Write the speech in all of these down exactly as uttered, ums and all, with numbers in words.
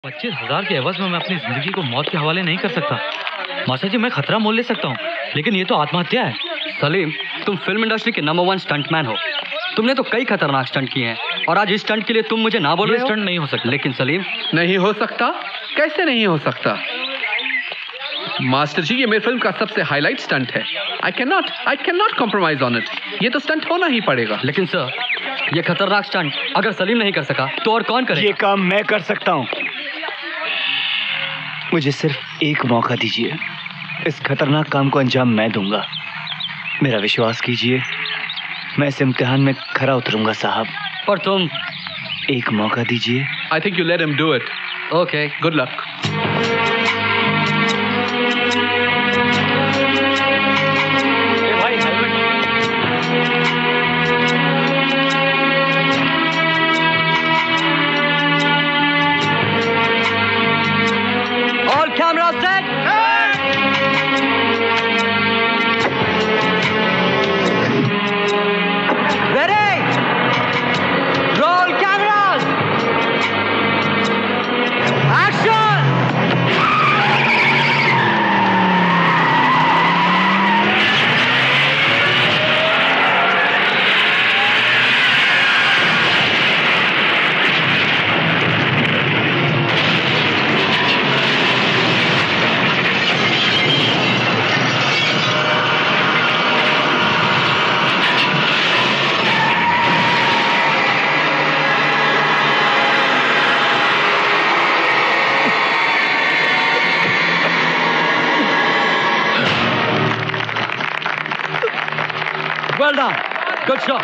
पच्चीस हजार के एवज में मैं अपनी जिंदगी को मौत के हवाले नहीं कर सकता। मास्टर जी, मैं खतरा मोल ले सकता हूँ, लेकिन ये तो आत्महत्या है। सलीम, तुम फिल्म इंडस्ट्री के नंबर वन स्टंटमैन हो। तुमने तो कई खतरनाक स्टंट किए हैं और आज इस स्टंट के लिए तुम मुझे ना बोल रहे हो। स्टंट नहीं हो सकता। लेकिन सलीम, नहीं हो सकता? कैसे नहीं हो सकता? मास्टर जी, ये मेरी फिल्म का सबसे हाईलाइट स्टंट है। I can not I can not compromise on it. ये तो स्टंट होना ही पड़ेगा। लेकिन सर, ये खतरनाक स्टंट अगर सलीम नहीं कर सका तो और कौन करेगा? ये काम मैं कर सकता हूँ। मुझे सिर्फ एक मौका दीजिए। इस खतरनाक काम को अंजाम मैं दूंगा। मेरा विश्वास कीजिए, मैं इस इम्तिहान में खरा उतरूंगा साहब। पर तुम एक मौका दीजिए। I think you let him do it. Okay, good luck. Camera set. Ready. Roll cameras. Action. Well done. Good shot.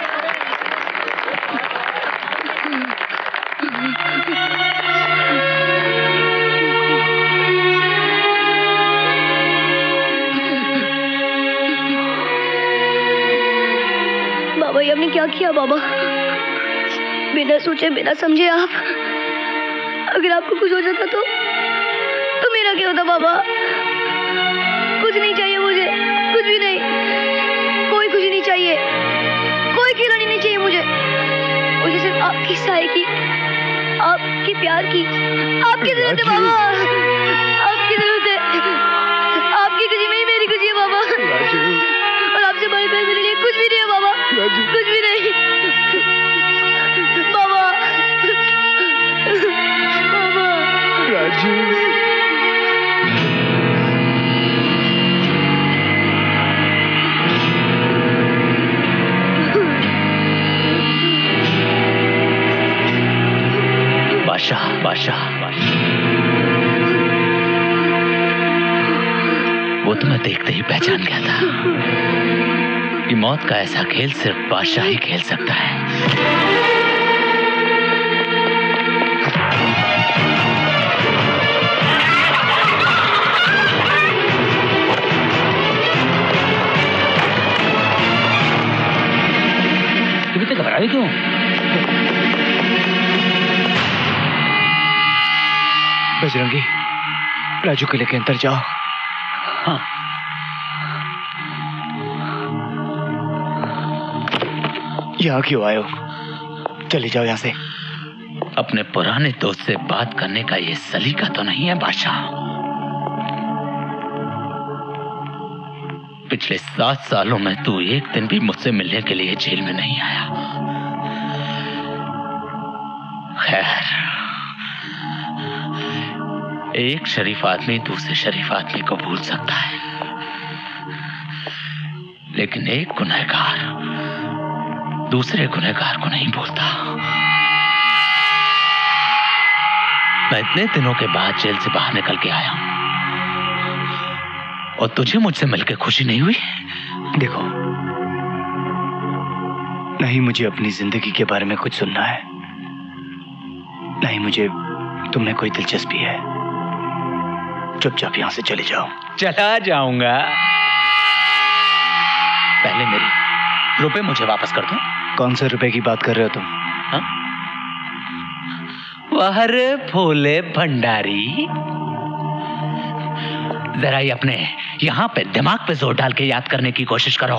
बाबा, ये आपने क्या किया बाबा? बिना सोचे बिना समझे आप, अगर आपको कुछ हो जाता तो तो मेरा क्या होता बाबा? कुछ नहीं चाहिए मुझे, कुछ भी नहीं। कोई खुशी नहीं चाहिए, कोई खिलौनी नहीं चाहिए मुझे। मुझे सिर्फ आपकी साई की, आपकी प्यार की, आपकी जरूरत है बाबा। आपकी जरूरत है। आपकी खुशी में ही मेरी खुशी है बाबा। और आपसे बढ़कर मेरे लिए कुछ भी नहीं है बाबा। कुछ भी नहीं बाबा। बाबा राजू, बादशाह, बादशाह, वो तो मैं देखते ही पहचान गया था कि मौत का ऐसा खेल सिर्फ बादशाह ही खेल सकता है। तुम इतने घबराए क्यों? बजरंगी, राजू के लेके अंदर जाओ। हाँ। यहाँ क्यों आए हो? चले जाओ यहाँ से। अपने पुराने दोस्त से बात करने का ये सलीका तो नहीं है बादशाह। पिछले सात सालों में तू एक दिन भी मुझसे मिलने के लिए जेल में नहीं आया। खैर, एक शरीफ आदमी दूसरे शरीफ आदमी को भूल सकता है, लेकिन एक गुनहगार दूसरे गुनहगार को नहीं भूलता। मैं इतने दिनों के बाद जेल से बाहर निकल के आया हूं और तुझे मुझसे मिलकर खुशी नहीं हुई? देखो, नहीं मुझे अपनी जिंदगी के बारे में कुछ सुनना है, नहीं मुझे तुम्हें कोई दिलचस्पी है। चुपचाप यहां से चले जाओ। चला जाऊंगा। पहले मेरी रुपए मुझे वापस कर दो। कौन से रुपए की बात कर रहे हो तुम? हाँ? वाह रे भोले भंडारी, जरा ये अपने यहां पे दिमाग पे जोर डाल के याद करने की कोशिश करो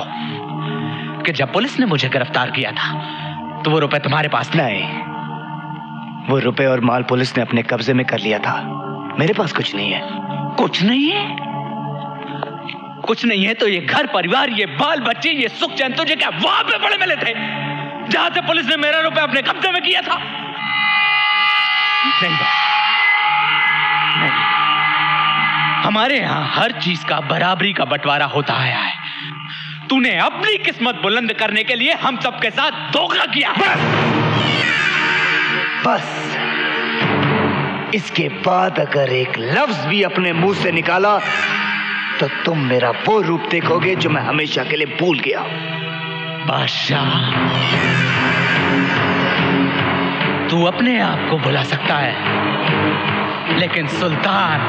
कि जब पुलिस ने मुझे गिरफ्तार किया था तो वो रुपए तुम्हारे पास नहीं, वो रुपए और माल पुलिस ने अपने कब्जे में कर लिया था। मेरे पास कुछ नहीं है। कुछ नहीं है? कुछ नहीं है तो ये घर परिवार, ये बाल बच्चे, ये सुख चैन तुझे क्या वहां पे बड़े मिले थे जहां से पुलिस ने मेरा रुपए अपने कब्जे में किया था? नहीं बस, नहीं। हमारे यहां हर चीज का बराबरी का बंटवारा होता आया है। तूने अपनी किस्मत बुलंद करने के लिए हम सबके साथ धोखा किया। बस इसके बाद अगर एक लफ्ज भी अपने मुंह से निकाला तो तुम मेरा वो रूप देखोगे जो मैं हमेशा के लिए भूल गया। बादशाह, तू अपने आप को भुला सकता है, लेकिन सुल्तान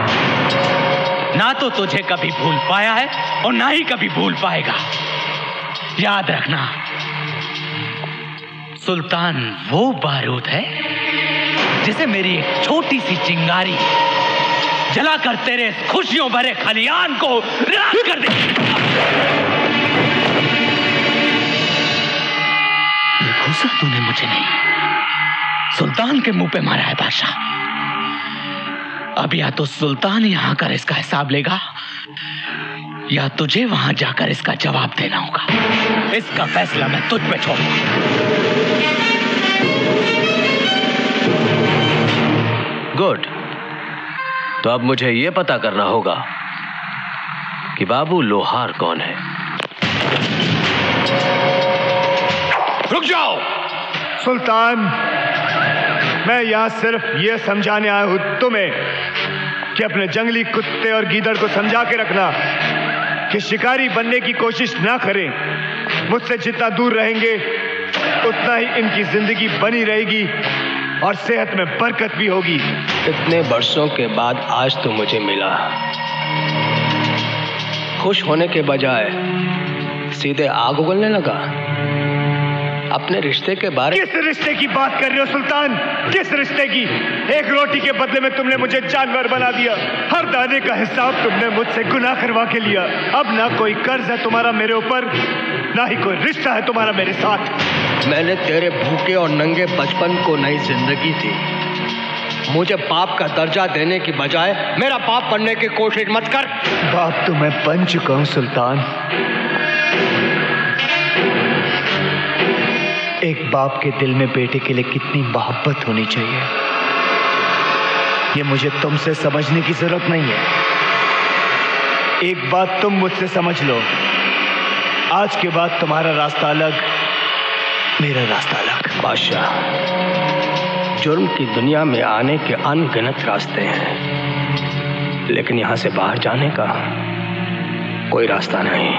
ना तो तुझे कभी भूल पाया है और ना ही कभी भूल पाएगा। याद रखना, सुल्तान वो बारूद है जिसे मेरी एक छोटी सी चिंगारी जलाकर तेरे खुशियों भरे खलियान को राख कर दे। ये गुस्सा तूने मुझे नहीं, सुल्तान के मुंह पे मारा है बादशाह। अब या तो सुल्तान यहां कर इसका हिसाब लेगा या तुझे वहां जाकर इसका जवाब देना होगा। इसका फैसला मैं तुझ पे छोड़ूंगा। गुड। तो अब मुझे यह पता करना होगा कि बाबू लोहार कौन है। रुक जाओ सुल्तान, मैं यहां सिर्फ यह समझाने आया हूं तुम्हें कि अपने जंगली कुत्ते और गीदड़ को समझा के रखना कि शिकारी बनने की कोशिश ना करें। मुझसे जितना दूर रहेंगे उतना ही इनकी जिंदगी बनी रहेगी और सेहत में बरकत भी होगी। इतने वर्षों के बाद आज तो मुझे मिला। खुश होने के बजाय सीधे आग उगलने लगा। अपने रिश्ते के बारे किस रिश्ते की बात कर रहे हो सुल्तान? किस रिश्ते की? एक रोटी के बदले में तुमने मुझे जानवर बना दिया। हर दाने का हिसाब तुमने मुझसे गुनाह करवा के लिया। अब ना कोई कर्ज है तुम्हारा मेरे ऊपर, ना ही कोई रिश्ता है तुम्हारा मेरे साथ। मैंने तेरे भूखे और नंगे बचपन को नई जिंदगी दी। मुझे पाप का दर्जा देने की बजाय मेरा पाप बनने की कोशिश मत कर। बाप तो मैं बन चुका हूं सुल्तान। एक बाप के दिल में बेटे के लिए कितनी मोहब्बत होनी चाहिए, ये मुझे तुमसे समझने की जरूरत नहीं है। एक बात तुम मुझसे समझ लो, आज के बाद तुम्हारा रास्ता अलग, मेरा रास्ता अलग। बादशाह, जुर्म की दुनिया में आने के अनगिनत रास्ते हैं, लेकिन यहां से बाहर जाने का कोई रास्ता नहीं।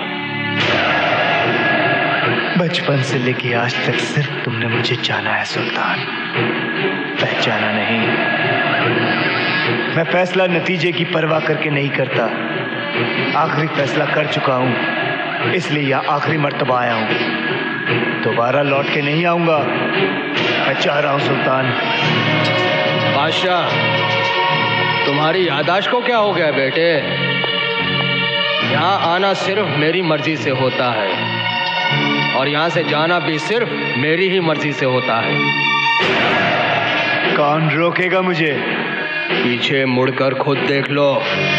बचपन से लेके आज तक सिर्फ तुमने मुझे जाना है सुल्तान, पहचाना नहीं। मैं फैसला नतीजे की परवाह करके नहीं करता। आखिरी फैसला कर चुका हूं, इसलिए यह आखिरी मर्तबा आया हूं। दोबारा लौट के नहीं आऊंगा। मैं चाह रहा हूं सुल्तान। बादशाह, तुम्हारी यादाश्त को क्या हो गया बेटे? यहाँ आना सिर्फ मेरी मर्जी से होता है और यहाँ से जाना भी सिर्फ मेरी ही मर्जी से होता है। कौन रोकेगा मुझे? पीछे मुड़कर खुद देख लो।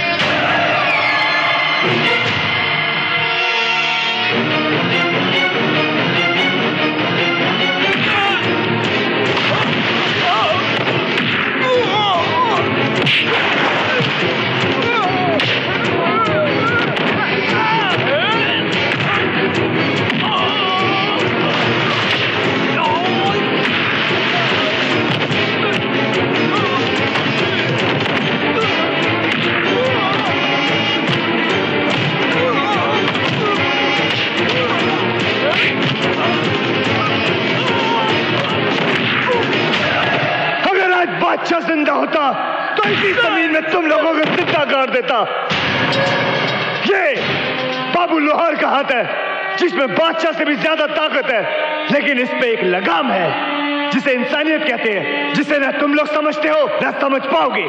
बादशाह जिंदा होता तो इसी जमीन में तुम लोगों को जिंदा गाड़ देता। ये बाबू लोहार का हाथ है जिसमें बादशाह से भी ज्यादा ताकत है, लेकिन इस पे एक लगाम है जिसे इंसानियत कहते हैं, जिसे ना तुम लोग समझते हो ना समझ पाओगे।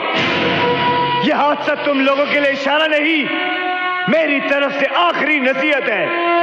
यह हादसा तुम लोगों के लिए इशारा नहीं, मेरी तरफ से आखिरी नसीहत है।